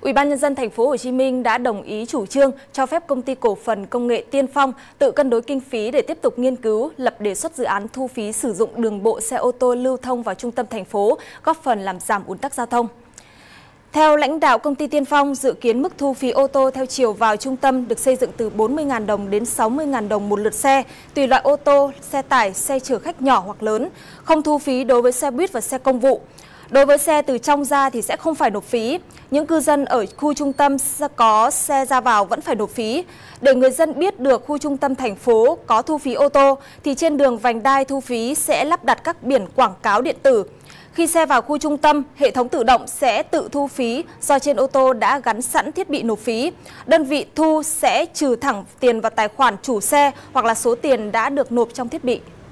Ủy ban nhân dân thành phố Hồ Chí Minh đã đồng ý chủ trương cho phép công ty cổ phần công nghệ Tiên Phong tự cân đối kinh phí để tiếp tục nghiên cứu, lập đề xuất dự án thu phí sử dụng đường bộ xe ô tô lưu thông vào trung tâm thành phố, góp phần làm giảm ùn tắc giao thông. Theo lãnh đạo công ty Tiên Phong, dự kiến mức thu phí ô tô theo chiều vào trung tâm được xây dựng từ 40.000 đồng đến 60.000 đồng một lượt xe, tùy loại ô tô, xe tải, xe chở khách nhỏ hoặc lớn, không thu phí đối với xe buýt và xe công vụ. Đối với xe từ trong ra thì sẽ không phải nộp phí. Những cư dân ở khu trung tâm có xe ra vào vẫn phải nộp phí. Để người dân biết được khu trung tâm thành phố có thu phí ô tô thì trên đường vành đai thu phí sẽ lắp đặt các biển quảng cáo điện tử. Khi xe vào khu trung tâm, hệ thống tự động sẽ tự thu phí do trên ô tô đã gắn sẵn thiết bị nộp phí. Đơn vị thu sẽ trừ thẳng tiền vào tài khoản chủ xe hoặc là số tiền đã được nộp trong thiết bị.